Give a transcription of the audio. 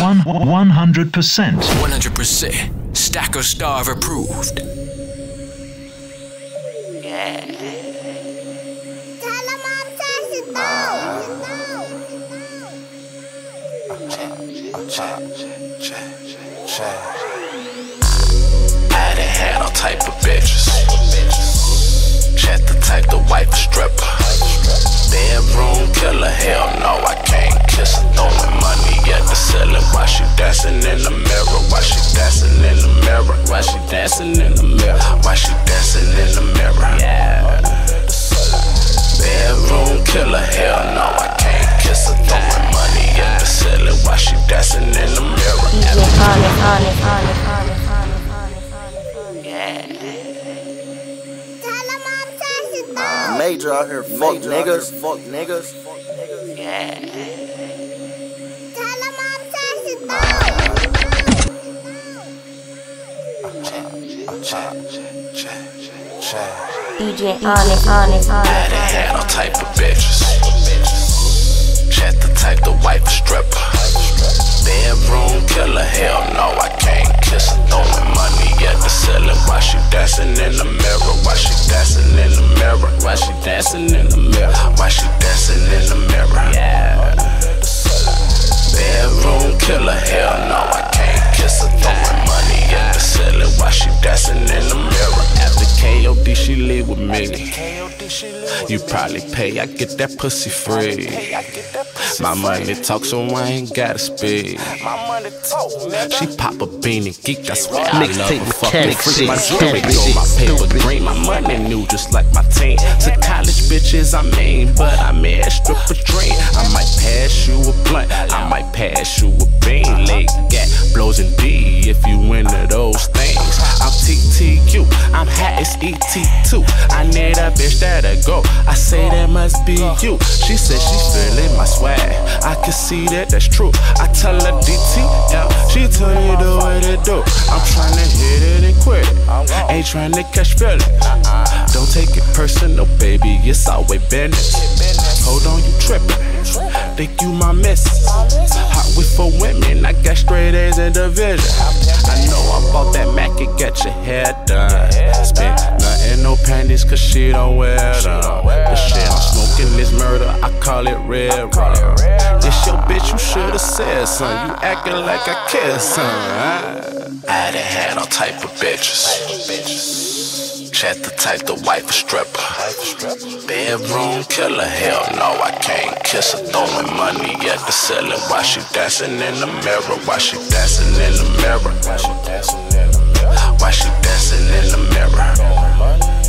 100%. 100%. Stacker Starve approved. Yeah. I done had all type of bitches. Chat the type, the wife a stripper. Bedroom killer, hell no, I can't kiss her. Throwing money at the ceiling while she dancing in the mirror. While she dancing in the mirror. While she dancing in the mirror. While she dancing in the mirror. Yeah. Bedroom killer, hell no, I can't kiss her. Throwing money at the ceiling while she dancing in the mirror. Major out here, fuck niggas, fuck niggas. Yeah. DJ Honest. I done had all type of bitches. Chat the type, the wife a stripper. Bedroom killer, hell no, I can't kiss her. Throwing money at the ceiling while she dancing in the mirror. While she dancing in the mirror. While she dancing in the mirror. While she dancing in the mirror. Yeah. Bedroom killer, hell no, I can't kiss her. Throwing money at the ceiling while she dancing in the mirror. After KOD, she leave with me. You probably pay, I get that pussy free. My money talk, so I ain't gotta speak. She pop a bean and geek, that's why I love her. Fucking freak, my jewelry gold, my paper green. My money new, just like my team. To college bitches, I mean, but I made a stripper dream. I might pass you a blunt, I might pass you a bean. Late gat, blows and D, if you into those things. I'm TTQ, I'm hot as ET2. I need a bitch that'll go, I say that must be you. She said she feeling my swag, I can see that, that's true. I tell her DTM, she tell me the way to do. I'm tryna hit it and quit it, ain't tryna catch feelings. Don't take it personal, baby, it's always business. Hold on, you trippin', think you my missus. Hot with for women, I got straight A's in division. I know I bought that Mac and get your hair done. Spent nothing, no panties, cause she don't wear them. The shit I'm smoking is murder, I call it red rum. This your bitch, you should've said something. You acting like I care, son. I done had all type of bitches. Chat the type, the wife a stripper. Bedroom killer, hell no, I can't kiss her. Throwing money at the ceiling while she dancing in the mirror. While she dancing in the mirror. While she dancing in the mirror. While she dancing in the mirror.